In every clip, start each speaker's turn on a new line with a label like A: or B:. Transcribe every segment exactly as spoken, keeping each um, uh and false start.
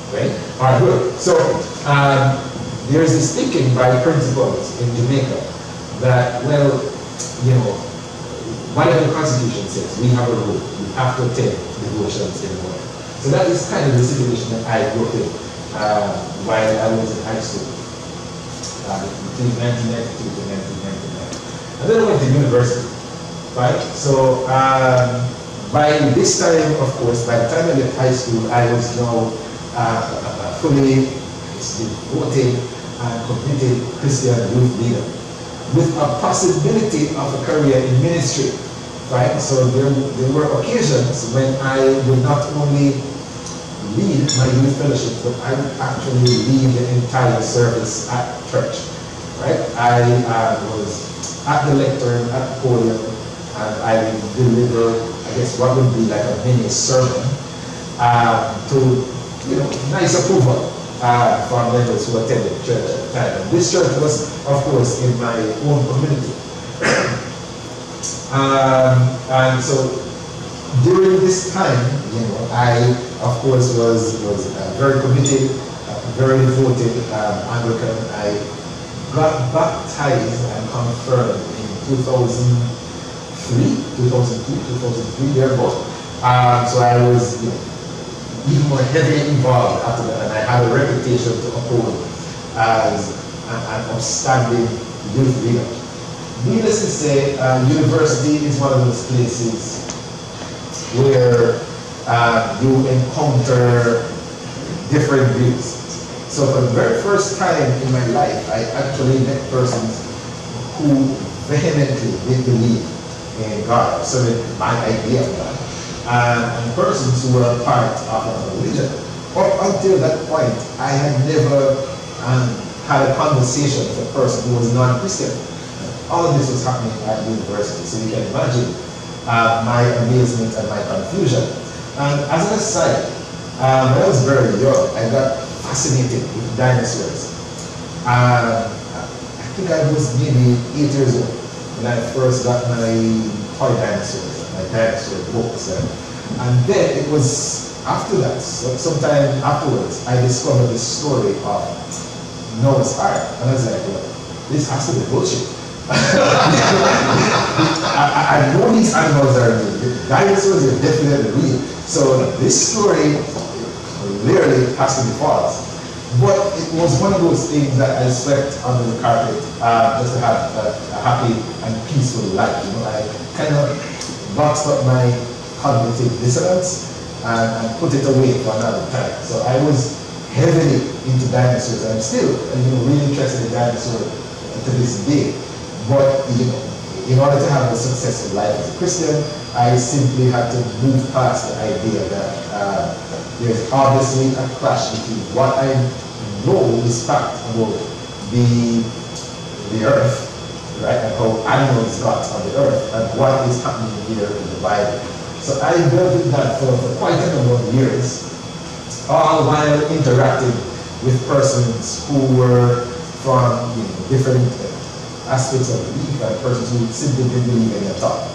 A: Right? All right, good. So um, there's this thinking by principals in Jamaica that, well, you know, whatever the Constitution says, we have a rule. We have to attend devotions in the morning. So that is kind of the situation that I grew up in uh, while I was in high school, uh, between nineteen ninety-two to nineteen ninety-nine. And then I went to university, right? So um, by this time, of course, by the time I left high school, I was now uh, fully devoted and committed Christian youth leader, with a possibility of a career in ministry, right? So there, there were occasions when I would not only lead my youth fellowship, but I would actually lead the entire service at church, right? I uh, was at the lectern, at the podium, and I would deliver, I guess, what would be like a mini sermon uh, to, you know, nice approval uh, from members who attended church at the time. And this church was, of course, in my own community. um, and so during this time, you know, I, of course, was was uh, very committed, uh, very devoted um, Anglican. I got baptized and confirmed in two thousand three, two thousand two, two thousand three, thereabout. Um, so I was, you know, even more heavily involved after that, and I had a reputation to uphold as an, an outstanding youth leader. Needless to say, uh, university is one of those places where uh, you encounter different views. So for the very first time in my life, I actually met persons who vehemently did believe in God, so my idea of God, and, and persons who were part of a religion. Up until that point, I had never um, had a conversation with a person who was non-Christian. All of this was happening at university, so you can imagine uh, my amazement and my confusion. And as an aside, um, when I was very young, I got fascinated with dinosaurs. Uh, I think I was maybe eight years old when I first got my toy dinosaurs, my dinosaur books. And, and then it was after that, so sometime afterwards, I discovered the story of Noah's Ark. And I was like, well, this has to be bullshit. I, I, I know these animals are real. The dinosaurs are definitely real. So this story clearly has to be false. But it was one of those things that I swept under the carpet uh, just to have a, a happy and peaceful life. You know, I kind of boxed up my cognitive dissonance and, and put it away for another time. So I was heavily into dinosaurs. I'm still, you know, really interested in dinosaurs to this day. But, you know, in order to have a successful life as a Christian, I simply had to move past the idea that uh, there's obviously a clash between what I know is fact about the, the earth, right, and how animals got on the earth, and what is happening here in the Bible. So I dealt with that for, for quite a number of years, all while interacting with persons who were from, you know, different aspects of belief and persons who simply didn't believe in at all.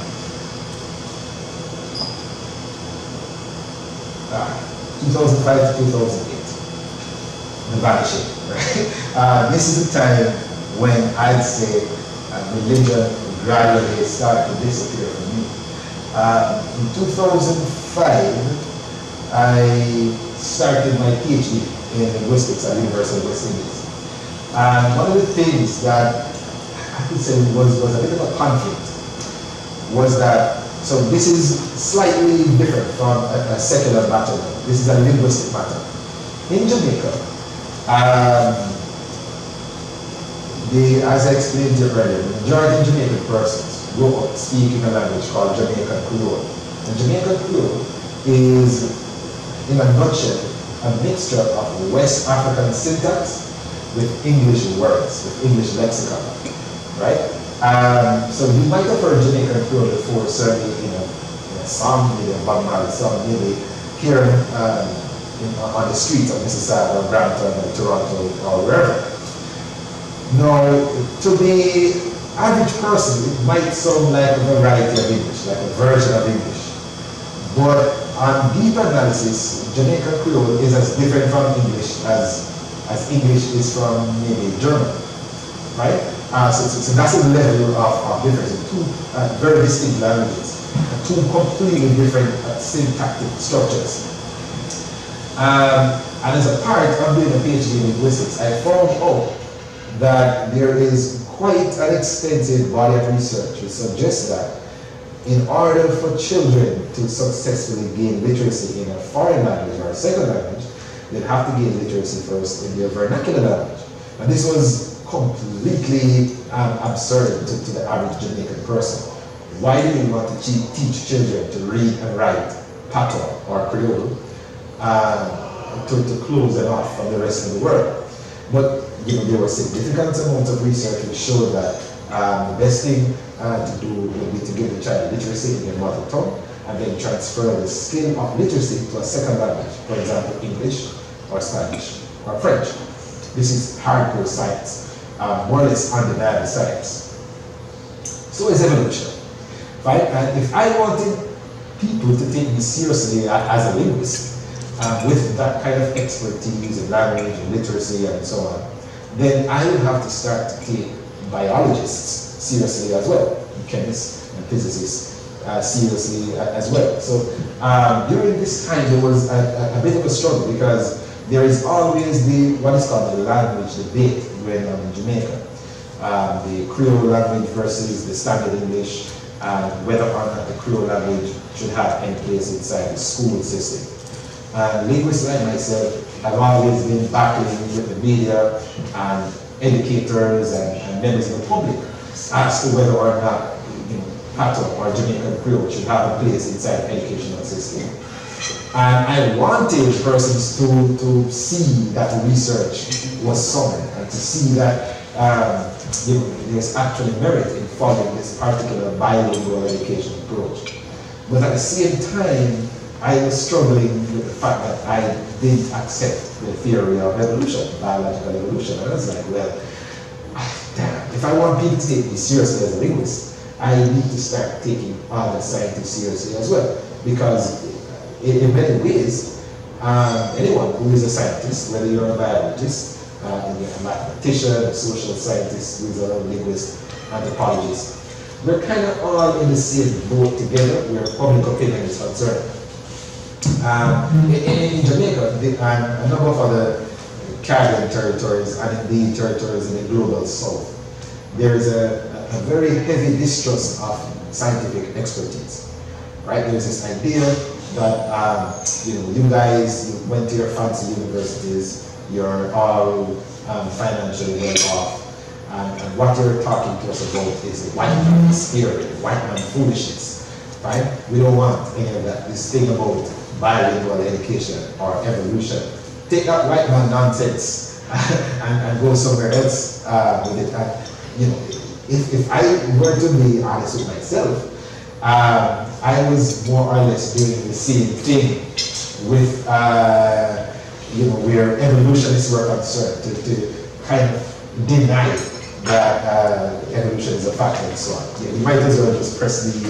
A: Uh, two thousand five to two thousand eight, the vanishing, right? Uh, this is a time when I'd say uh, religion gradually started to disappear from me. Uh, in two thousand five, I started my PhD in linguistics at the University of Waterloo. And one of the things that I could say was, was a bit of a conflict was that, so this is slightly different from a, a secular matter. This is a linguistic matter. In Jamaica, um, the, as I explained to you earlier, the majority of Jamaican persons grow up speaking a language called Jamaican Creole. And Jamaican Creole is, in a nutshell, a mixture of West African syntax with English words, with English lexicon. Right? Um, so you might have heard Jamaican Creole before, certainly in a, in a song, maybe a Bob Marley song, maybe here um, in, on the streets of Mississauga or Brampton or Toronto or wherever. Now, to the average person, it might sound like a variety of English, like a version of English. But on deep analysis, Jamaican Creole is as different from English as, as English is from maybe German, right? Uh, so, so, so that's the level of, of difference. Two uh, very distinct languages, two completely different uh, syntactic structures. Um, and as a part of doing a PhD in linguistics, I found out that there is quite an extensive body of research which suggests that in order for children to successfully gain literacy in a foreign language or a second language, they'd have to gain literacy first in their vernacular language. And this was completely um, absurd to, to the average Jamaican person. Why do we want to teach children to read and write patois or Creole uh, to, to close them off from the rest of the world? But you know, there were significant amounts of research which showed that um, the best thing uh, to do would be to give the child literacy in their mother tongue and then transfer the skill of literacy to a second language, for example, English or Spanish or French. This is hardcore science, uh, more or less undeniable science. So is evolution, right? And if I wanted people to take me seriously as a linguist, uh, with that kind of expertise in language and literacy and so on, then I would have to start to take biologists seriously as well, and chemists and physicists uh, seriously as well. So um, during this time there was a, a, a bit of a struggle because there is always the, what is called the language debate going on in Jamaica. Um, the Creole language versus the standard English, and whether or not the Creole language should have any place inside the school system. And linguists like myself have always been battling with the media and educators and, and members of the public as to whether or not, you know, patois or Jamaican Creole should have a place inside the educational system. And I wanted persons to, to see that research was solid and to see that um, you know, there's actually merit in following this particular bilingual education approach. But at the same time, I was struggling with the fact that I didn't accept the theory of evolution, biological evolution. And I was like, well, damn, if I want people to take me seriously as a linguist, I need to start taking other scientists seriously as well. Because in, in many ways, um, anyone who is a scientist, whether you're a biologist, uh, a mathematician, a social scientist, who is a linguist, anthropologist, we're kind of all in the same boat together where public opinion is concerned. Um, in, in Jamaica the, and a number of other Caribbean territories and indeed territories in the global south, there is a, a very heavy distrust of scientific expertise. Right? There's this idea that um, you know, you guys you went to your fancy universities, you're all um, financially well off, and, and what you're talking to us about is white man's theory, white man foolishness. Right? We don't want any of that. This thing about bilingual education or evolution. Take that white man nonsense and, and go somewhere else uh, with it. And, you know, if, if I were to be honest with myself, uh, I was more or less doing the same thing with, uh, you know, where evolutionists were concerned, to, to kind of deny that uh, evolution is a fact and so on. Yeah, you might as well just press the,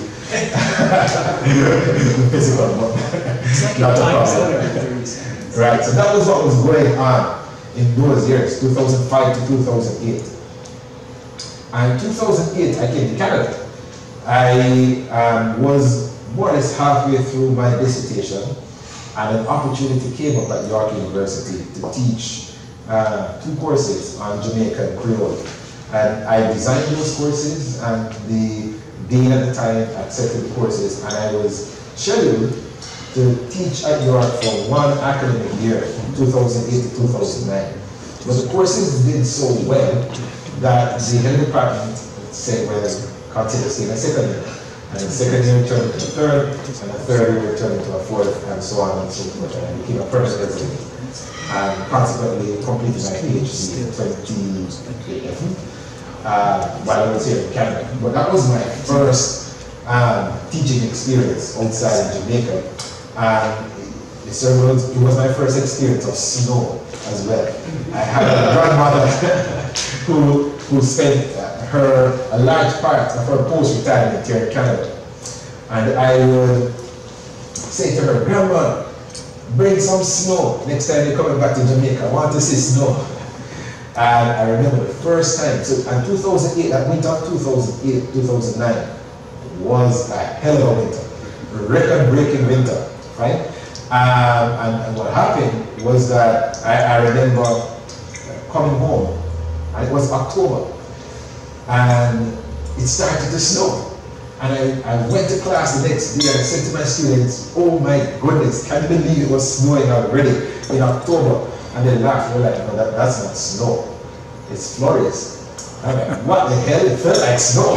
A: the physical button.
B: It's like
A: Not
B: a
A: a
B: time
A: problem. Right, so that was what was going on in those years, two thousand five to two thousand eight. And in two thousand eight, I came to Canada. I um, was more or less halfway through my dissertation, and an opportunity came up at York University to teach uh, two courses on Jamaican Creole. And I designed those courses, and the dean at the time accepted the courses, and I was scheduled to teach at York for one academic year, two thousand eight to two thousand nine. But the courses did so well that the head department said, well, consider staying a second year. And the second year turned into a third, and the third year turned into a fourth, and so on and so forth. And I became a permanent resident. And consequently completed my PhD in twenty eleven. Uh, while I was here in Canada. But that was my first um, teaching experience outside of Jamaica. And it, was, it was my first experience of snow as well. I had a grandmother who, who spent her, a large part of her post-retirement here in Canada. And I would say to her, Grandma, bring some snow. Next time you're coming back to Jamaica, I want to see snow. And I remember the first time, so in two thousand eight, that winter of two thousand eight, two thousand nine, was a hell of a winter. Record-breaking winter, right? Um, and, and what happened was that I, I remember coming home, and it was October, and it started to snow. And I, I went to class the next day and I said to my students, oh my goodness, can you believe it was snowing already in October? And they laughed. They were like, no, that, that's not snow. It's flurries. I'm like, what the hell? It felt like snow.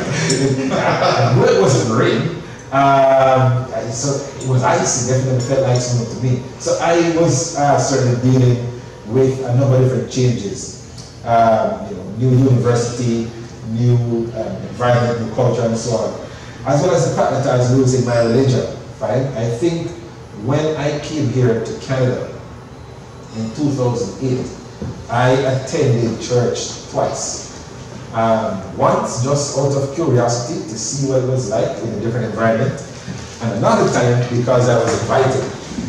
A: I knew it wasn't rain. Um, so it was icy. It definitely felt like snow to me. So I was uh, certainly dealing with a number of different changes. Um, you know, new university, new um, environment, new culture, and so on. As well as the fact that I was losing my religion. Right? I think when I came here to Canada in two thousand eight, I attended church twice. Um, once just out of curiosity to see what it was like in a different environment, and another time because I was invited.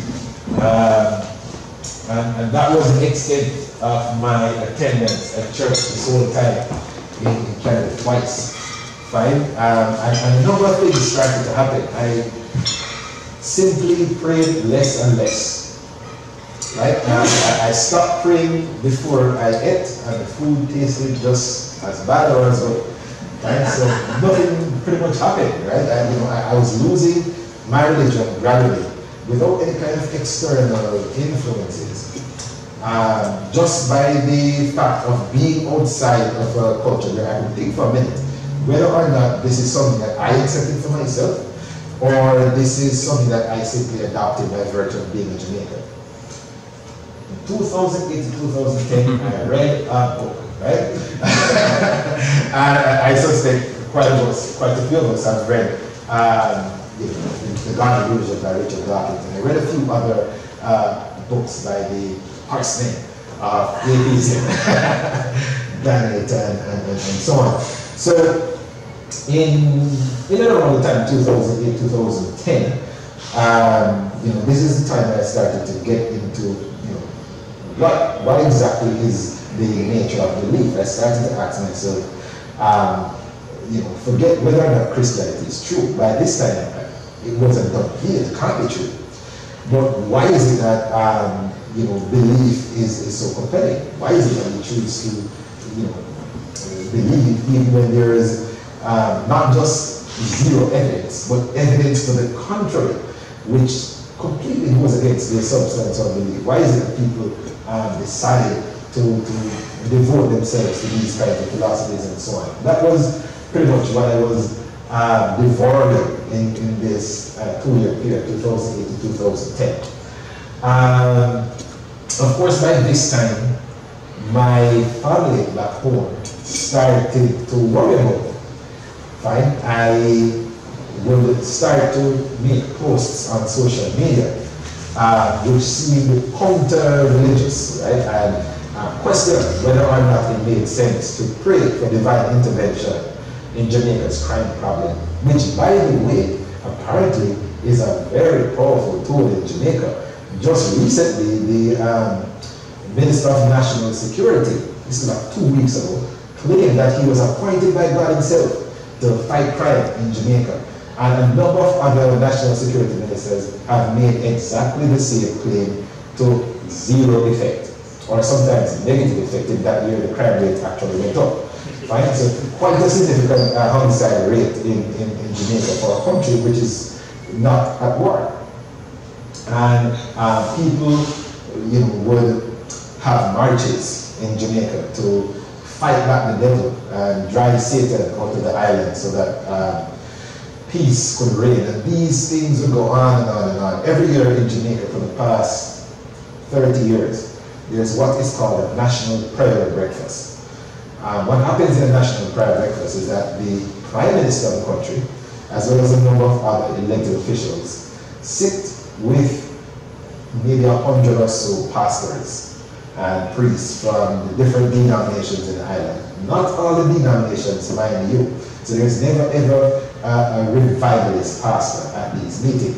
A: Um, and, and that was the extent of my attendance at church this whole time in, in Canada twice. Fine? Um, and, and a number of things started to happen. I simply prayed less and less. Right? Um, I, I stopped praying before I ate, and the food tasted just as bad or as good. Right? So nothing pretty much happened. Right? I, you know, I, I was losing my religion gradually without any kind of external influences. Um, just by the fact of being outside of a culture where I could think for a minute whether or not this is something that I accepted for myself, or this is something that I simply adopted by virtue of being a Jamaican. two thousand eight to two thousand ten, I read a book, right? And I suspect quite a, quite a few of us have read um, you know, The God Illusion by Richard Dawkins. And I read a few other uh, books by the horsemen of atheism, Daniel and, and, and so on. So in, in and around the time two thousand eight, two thousand ten, um, you know, this is the time I started to get into What, what exactly is the nature of belief? I started to ask myself, um, you know, forget whether or not Christianity is true. By this time, it wasn't done here, it can't be true. But why is it that, um, you know, belief is, is so compelling? Why is it that we choose to, you know, believe even when there is um, not just zero evidence, but evidence to the contrary, which completely goes against the substance of belief? Why is it that people Um, decided to, to devote themselves to these kinds of philosophies and so on? That was pretty much what I was uh, devouring in, in this uh, two-year period, two thousand eight to two thousand ten. Um, of course, by this time, my family back home started to worry about me. Fine, I would start to make posts on social media Uh, which seemed counter-religious, right? And uh, questioned whether or not it made sense to pray for divine intervention in Jamaica's crime problem, which, by the way, apparently is a very powerful tool in Jamaica. Just recently, the um, Minister of National Security, this is like two weeks ago, claimed that he was appointed by God himself to fight crime in Jamaica. And a number of other national security ministers have made exactly the same claim to zero effect, or sometimes negative effect. In that year, the crime rate actually went up. Right? So quite a significant uh, homicide rate in, in, in Jamaica for a country which is not at war. And uh, people, you know, would have marches in Jamaica to fight back the devil and drive Satan out of the island so that uh, peace could reign. And these things would go on and on and on. Every year in Jamaica for the past thirty years, there's what is called a National Prayer Breakfast. Um, what happens in a National Prayer Breakfast is that the Prime Minister of the country, as well as a number of other elected officials, sit with maybe a hundred or so pastors and priests from the different denominations in the island. Not all the denominations, mind you. So there's never ever uh, a revivalist pastor at these meetings.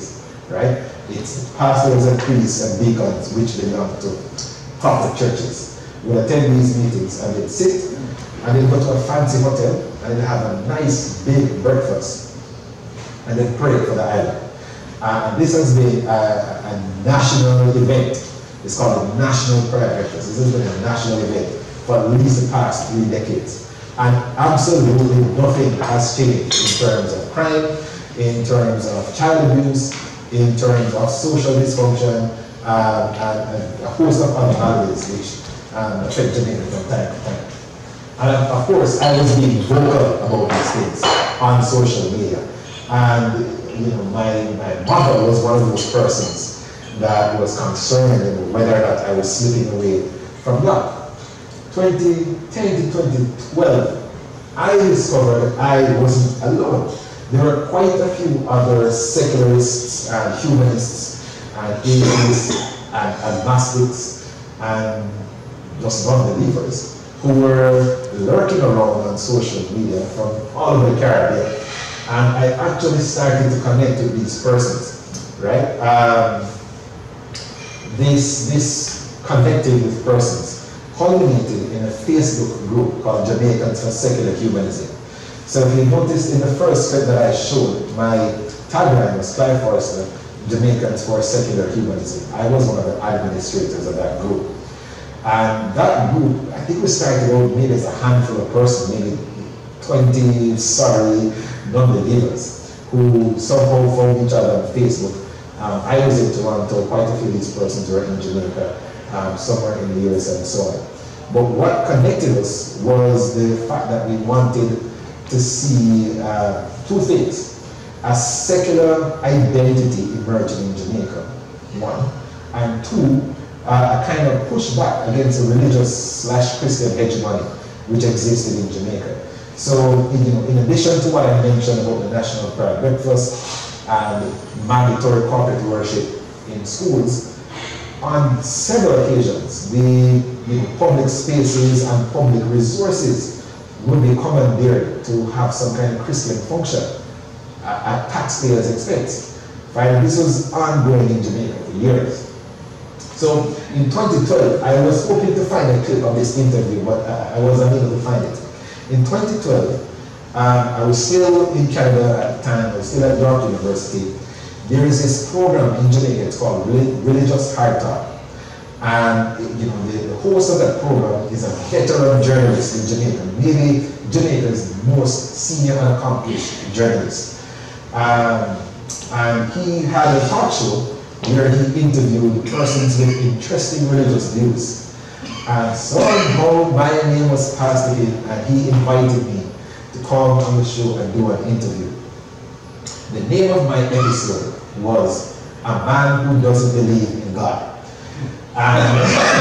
A: right? It's pastors and priests and deacons, which belong to proper churches, would attend these meetings and they'd sit and they'd go to a fancy hotel and they'd have a nice big breakfast and they'd pray for the island. Uh, and this has been a, a national event. It's called the National Prayer Breakfast. This has been a national event for at least the past three decades. And absolutely nothing has changed in terms of crime, in terms of child abuse, in terms of social dysfunction, um, and, and a host of other maladies which um, affect Jamaica from time to time. And of course, I was being vocal about these things on social media. And you know, my, my mother was one of those persons that was concerned about whether or not I was slipping away from God. twenty ten to twenty twelve, I discovered I wasn't alone. There were quite a few other secularists and humanists and atheists and agnostics and just non-believers who were lurking around on social media from all over the Caribbean. And I actually started to connect with these persons, right? Um, this, this connecting with persons culminated in a Facebook group called Jamaicans for Secular Humanism. So if you noticed in the first clip that I showed, my tagline was Clive Forrester, Jamaicans for Secular Humanism. I was one of the administrators of that group. And that group, I think we started out maybe as a handful of persons, maybe twenty sorry non-believers who somehow found each other on Facebook. Um, I was in Toronto, quite a few of these persons were in Jamaica, um, somewhere in the U S and so on. But what connected us was the fact that we wanted to see uh, two things: a secular identity emerging in Jamaica, one, and two, uh, a kind of pushback against a religious slash Christian hegemony which existed in Jamaica. So, you know, in addition to what I mentioned about the National Prayer Breakfast and mandatory corporate worship in schools, on several occasions, the you know, public spaces and public resources would be commandeered to have some kind of Christian function at, at taxpayers' expense. Right? This was ongoing in Jamaica for years. So in twenty twelve, I was hoping to find a clip of this interview, but I, I was unable to find it. In twenty twelve, um, I was still in Canada at the time, I was still at York University. There is this program in Jamaica, it's called Religious Hard Talk. And you know, the, the host of that program is a veteran journalist in Jamaica, maybe Jamaica's most senior and accomplished journalist. Um, and he had a talk show where he interviewed persons with interesting religious views. And somehow my name was passed to him and he invited me to come on the show and do an interview. The name of my episode was A Man Who Doesn't Believe in God. And,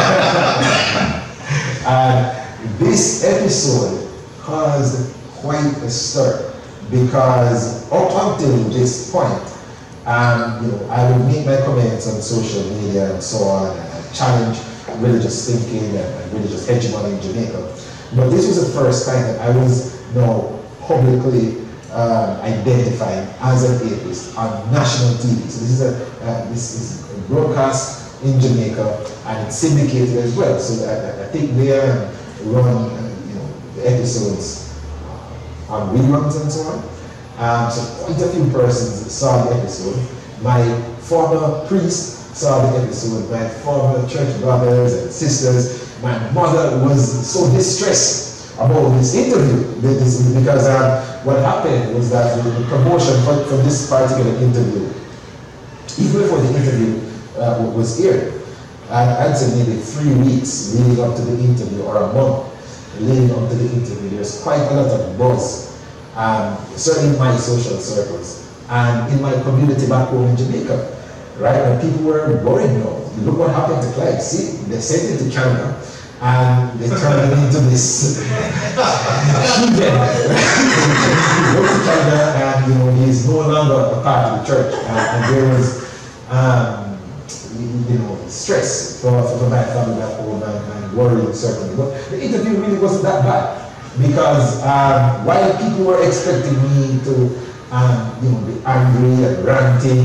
A: and this episode caused quite a stir because up until this point, um, you know, I would make my comments on social media and so on and challenge religious thinking and, and religious hegemony in Jamaica. But this was the first time that I was you know, publicly um, identifying as an atheist on national T V. So this is a uh, this is a broadcast in Jamaica and it's syndicated as well. So I, I think they uh, run uh, you know the episodes on reruns and so on. Um, so quite a few persons saw the episode. My former priest saw the episode, my former church brothers and sisters. My mother was so distressed about this interview because um, what happened was that the promotion for, for this particular interview, even before the interview uh, was aired, I'd say maybe three weeks leading up to the interview or a month leading up to the interview, there's quite a lot of buzz, um, certainly in my social circles and in my community back home in Jamaica. Right? And people were worried now. Look what happened to Clive. See, they sent it to Canada and they turned it into this heathen. He went to Canada and you know he's no longer a part of the church. And, and there was um, you know stress for, for my family back home and, and worry certainly. But the interview really wasn't that bad because um, while people were expecting me to um, you know be angry and ranting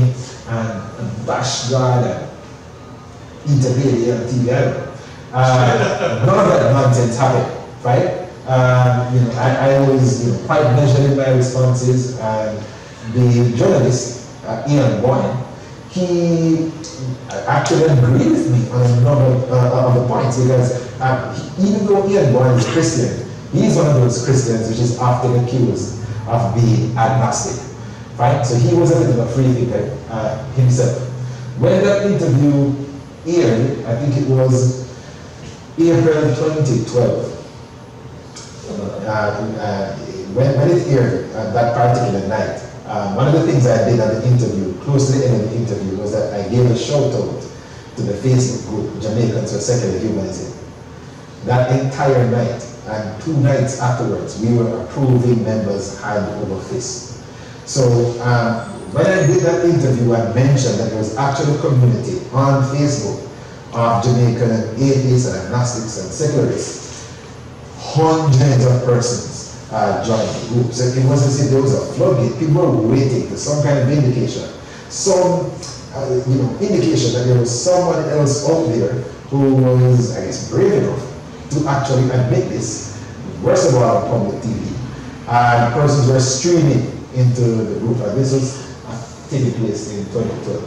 A: and bash God and intervene on T V. Uh, none of that nonsense happened, right? Um, you know, I, I was you know, quite measured in my responses, and the journalist, uh, Ian Boyne, he actually agreed with me on a number uh, of the points, because uh, he, even though Ian Boyne is Christian, he's one of those Christians which is often accused of being agnostic, right? So he was a bit of a free thinker uh, himself. When that interview aired, I think it was April twenty twelve, uh, uh, when, when it aired uh, that particular night, um, one of the things I did on the interview, close to the end of the interview, was that I gave a shout out to the Facebook group, Jamaicans for Secular Humanism. That entire night, and two nights afterwards, we were approving members hand over fist. So um, when I did that interview, I mentioned that there was actually a community on Facebook of Jamaican atheists and agnostics and secularists. Hundreds of persons uh, joined the group. So it wasn't as if there was a floodgate. People were waiting for some kind of vindication, some uh, you know, indication that there was someone else out there who was, I guess, brave enough to actually admit this. Worst of all, on public T V. And persons were streaming into the group, and this was uh, taking place in twenty twelve.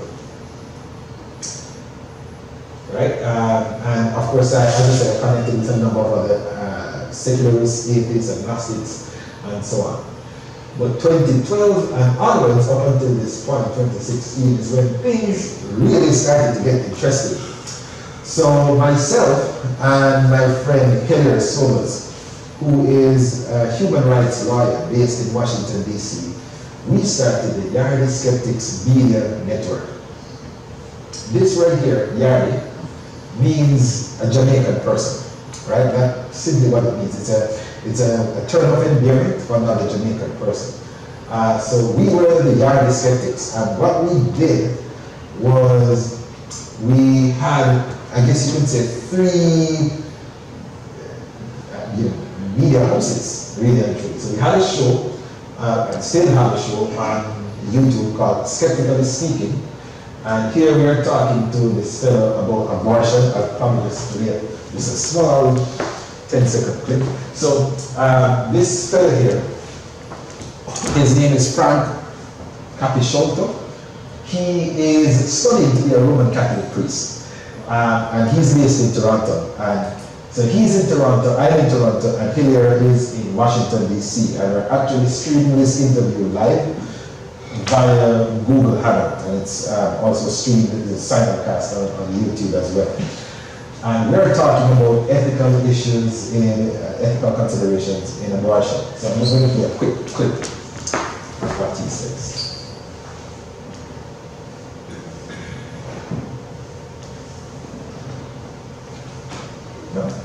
A: Right? Um, and of course, I, as I said, I connected with a number of other uh, secularists, atheists, agnostics, and so on. But twenty twelve and onwards, up until this point, twenty sixteen, is when things really started to get interesting. So myself and my friend Hilary Somers, who is a human rights lawyer based in Washington, D C, we started the Yardi Skeptics Media Network. This right here, Yardi, means a Jamaican person, right? That's simply what it means. It's a, it's a, a term of endearment for another Jamaican person. Uh, so we were the Yardi Skeptics, and what we did was we had, I guess you could say, three uh, you know, media houses, really and truly. So we had a show, uh, and still have a show on YouTube called Skeptically Speaking. And here we are talking to this fellow about abortion. I'll probably just play just a small ten second clip. So uh, this fellow here, his name is Frank Capisciotto. He is studying to be a Roman Catholic priest. Uh, and he's based in Toronto. And so he's in Toronto, I'm in Toronto, and Hilary is in Washington, D C. And we're actually streaming this interview live via Google Hangout, and it's uh, also streamed the simulcast on, on YouTube as well. And we're talking about ethical issues in uh, ethical considerations in abortion. So I'm just going to do a quick clip of what he says. No.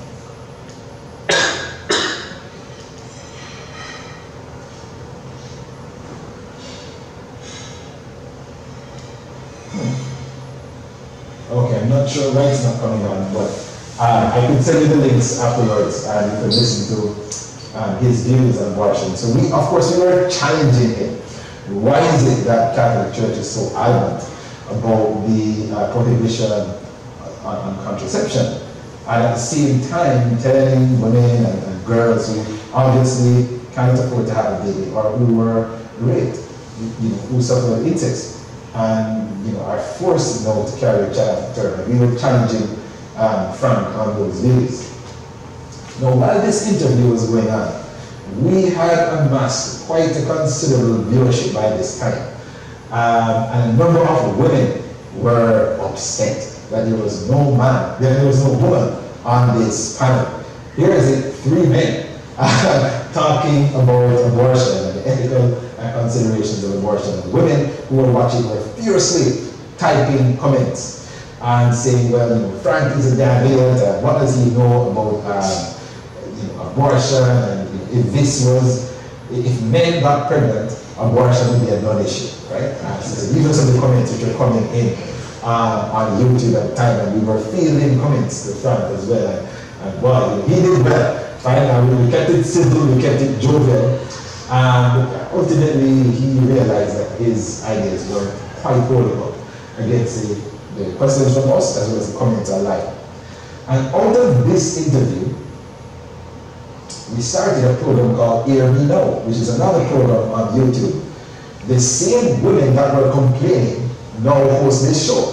A: Okay, I'm not sure why it's not coming on, but uh, I can send you the links afterwards, and you can listen to um, his views on abortion. So we, of course, we were challenging him. Why is it that Catholic Church is so adamant about the uh, prohibition on, on contraception, and at the same time telling women and, and girls who obviously can't afford to have a baby, or who were raped, you know, who suffered incest, and you know, are forced now to carry a child to term. We were challenging um, Frank on those views. Now, while this interview was going on, we had amassed quite a considerable viewership by this time. Um, and a number of women were upset that there was no man, that there was no woman on this panel. Here is it, three men uh, talking about abortion and the ethical considerations of abortion. And women who were watching were furiously typing comments and saying, well, you know, Frank is a damn idiot, and what does he know about um, you know, abortion, and if this was, if men got pregnant, abortion would be a non-issue, right? Uh, so these are some of the comments which were coming in uh, on YouTube at the time, and we were fielding comments to Frank as well, and, and boy, he did well. Finally, we kept it simple, we kept it jovial, and ultimately he realized that his ideas were quite horrible. against the, the questions from us as well as the comments alike. And out of this interview, we started a program called Hear Me Now, which is another program on YouTube. The same women that were complaining now host this show.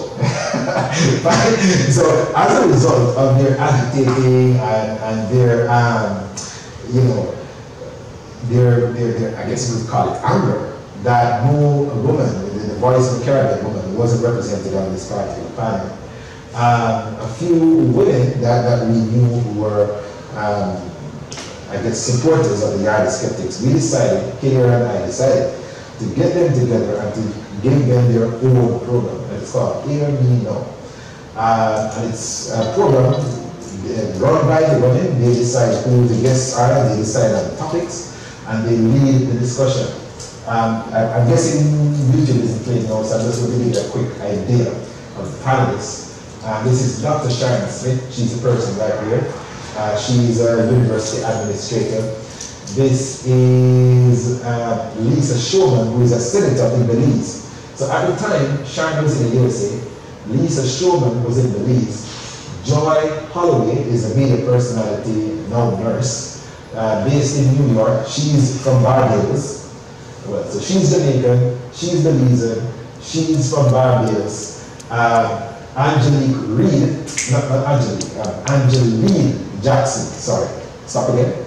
A: So as a result of their agitating and, and their, um, you know, their, their, their, I guess we would call it anger, that no woman, the voice of the Caribbean woman, wasn't represented on this particular panel. Um, a few women that, that we knew who were, um, I guess, supporters of the Yard of Skeptics, we decided, Kira and I decided, to get them together and to give them their own program. And it's called Hear Me Now. Uh, and it's a program run by the women. They decide who the guests are, they decide on the topics, and they lead the discussion. Um, I, I'm guessing YouTube isn't playing now, so I'm just going to give you a quick idea of the panelists. Uh, this is Doctor Sharon Smith. She's the person right here. Uh, she's a university administrator. This is uh, Lisa Showman, who is a senator in Belize. So at the time, Sharon was in the U S A. Lisa Showman was in Belize. Joy Holloway is a media personality, now nurse, uh, based in New York. She's from Barbados. Well, so she's Jamaican, she's Belizean, she's from Barbados. Uh, Angelique Reed, not, not Angelique, um, Angeline Jackson, sorry, stop again.